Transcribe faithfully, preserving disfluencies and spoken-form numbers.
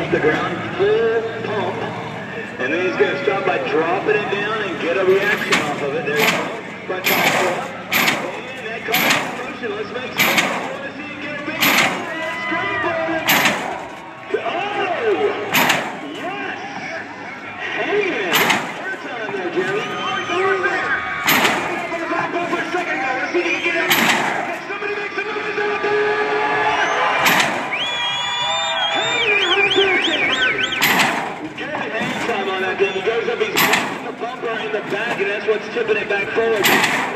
off the ground, full pump, and then he's going to start by dropping it down and get a reaction off of it. There you go. Front tire pull up, and that car is in motion. Let's make some noise. I want to see you get a big screen on it. Oh! Yes! Hanging it. Third time there, Jerry. Oh, over there. For the back bumper a second ago. Let's see if he can get up. Somebody make some noise out there. Good hang time on that thing. He goes up, he's the bumper in the back, and that's what's tipping it back forward.